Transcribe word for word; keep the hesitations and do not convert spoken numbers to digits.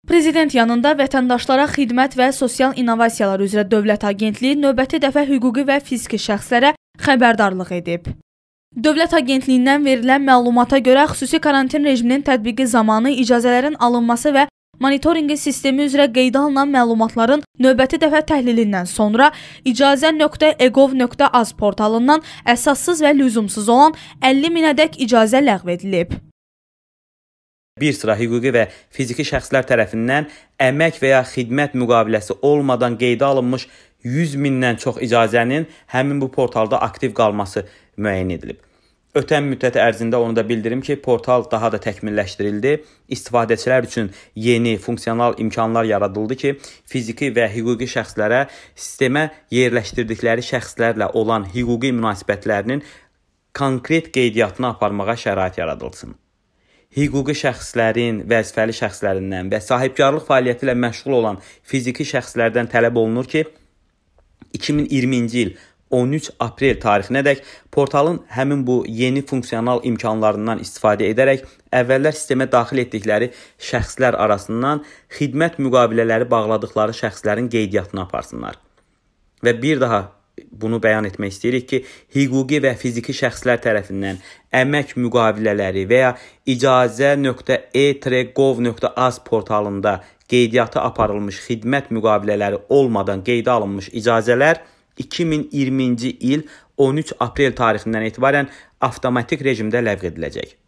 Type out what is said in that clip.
Prezident yanında Vətəndaşlara Xidmət və Sosial İnnovasiyalar üzrə Dövlət Agentliyi növbəti dəfə hüquqi və fiziki şəxslərə xəbərdarlıq edib. Dövlət Agentliyindən verilən məlumata görə xüsusi karantin rejiminin tətbiqi zamanı icazələrin alınması və monitorinqi sistemi üzrə qeydə alınan məlumatların növbəti dəfə təhlilindən sonra icazə nöqtə e gov nöqtə az portalından əsassız və lüzumsuz olan əlli min ədəd icazə ləğv edilib. Bir sıra hüquqi və fiziki şəxslər tərəfindən əmək və ya xidmət müqaviləsi olmadan qeydə alınmış yüz mindən çox icazənin həmin bu portalda aktiv qalması müəyyən edilib. Ötən müddət ərzində onu da bildirim ki, portal daha da təkmilləşdirildi. İstifadəçilər üçün yeni funksional imkanlar yaradıldı ki, fiziki və hüquqi şəxslərə sistemə yerləşdirdikləri şəxslərlə olan hüquqi münasibətlərinin konkret qeydiyyatını aparmağa şərait yaradılsın. Hüquqi şəxslərin, vəzifəli şəxslərindən və sahibkarlıq fəaliyyəti ilə məşğul olan fiziki şəxslərdən tələb olunur ki, iki min iyirminci il on üç aprel tarixinədək portalın həmin bu yeni funksional imkanlarından istifadə edərək əvvəllər sistemə daxil etdikləri şəxslər arasından xidmət müqavilələri bağladıkları şəxslərin qeydiyyatını aparsınlar. Və bir daha bunu bəyan etmək istəyirik ki, hüquqi və fiziki şəxslər tərəfindən əmək müqavilələri və ya icazə nöqtə e gov nöqtə az portalında qeydiyyatı aparılmış xidmət müqavilələri olmadan qeydə alınmış icazələr iki min iyirminci il on üç aprel tarixindən etibarən avtomatik rejimdə ləğv ediləcək.